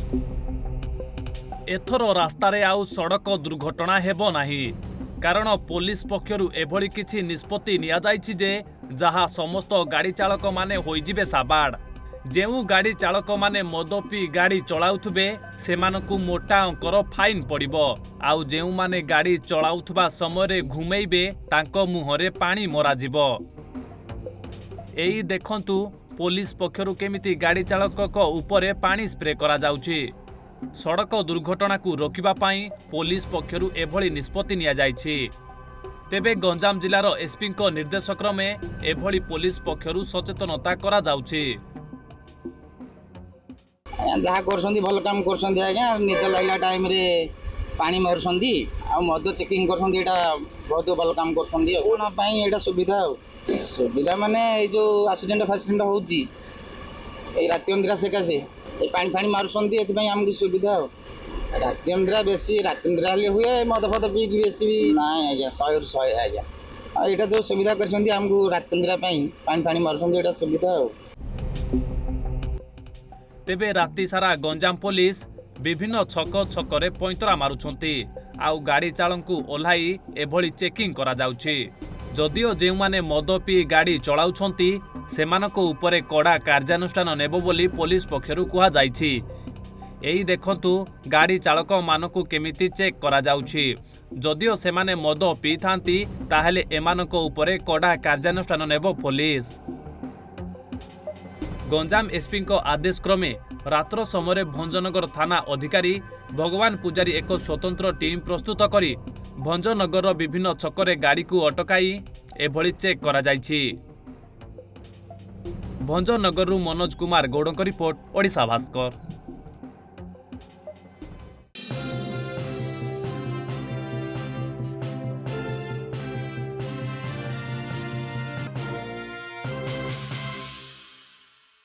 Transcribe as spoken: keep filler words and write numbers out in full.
एथर रास्तारे आउ सड़क दुर्घटना हेबो नाही कारण पुलिस पक्षरु एभली किछि निष्पत्ति निया जाइछि जे जहा समस्त गाड़ी चालक माने होइजिबे साबाड़। जेउ गाड़ी चालक माने मद पी गाड़ी चलाउथुबे सेमानकु मोटा अंकर फाइन पड़िबो आउ जेउ माने गाड़ी चलाउथुबा समय घुमेइबे तांको मुहरे पानी मरा जिवो। एई देखंतु पुलिस पक्षरु केमिति गाड़ी चालक उपरे पानी स्प्रे करा जाउछि। सड़क दुर्घटना को रोकिबा पाई पुलिस पक्षरु एभली निष्पत्ति निया जाइछि। तेबे गंजाम जिलार एसपी को निर्देश क्रमे एभली पुलिस पक्षरु सचेतनता करा जाउछि। जहाँ करसंदी भल काम करसंदी आज्ञा निद लागला टाइम रे पानी मारसंदी आ मद चेकिंग करसंदी एटा बहुत भल काम करसंदी कोना पाई एटा सुविधा सुविधा माने ए जो एक्सीडेंट फैक्सीडेंट होउची ए राति अंधरा सेकासे ए पानी पानी मारसंदी एति पई हमकु सुविधा राति अंधरा बेसी राति अंधरा ले हुए मद फद पी बेसी ना आज्ञा सौ सौ आज्ञा आ एटा जो सुविधा करसंदी हमकु राति अंधरा पई पानी पानी मारसंदी एटा सुविधा। तेबे राति सारा गंजाम पुलिस विभिन्न छक छकरे पैंतरा मारुछंती आउ गाड़ी चालक ओह्लाई एभली चेकिंग करा जाउछि। जदिओ जेउ माने मद पी गाड़ी चलाउछंती सेमानको उपरे कड़ा कार्यानुष्ठान नेबो बोली पुलिस पक्षरु कुहा जाइछि। एई देखंतु गाड़ी चालक मानकु केमिति चेक करा जाउछि। जदिओ सेमाने मद पी थांती ताहेले एमानको उपरे कड़ा कार्यानुष्ठान नेबो पुलिस। गंजाम एसपी को आदेश क्रमे रात्र समय भंजनगर थाना अधिकारी भगवान पूजारी एक स्वतंत्र टीम प्रस्तुत करी भंजनगर विभिन्न छकरे गाड़ी को अटकाई एभली चेक करा जाइछि। भंजनगर मनोज कुमार गौड़ रिपोर्ट ओडिशा भास्कर।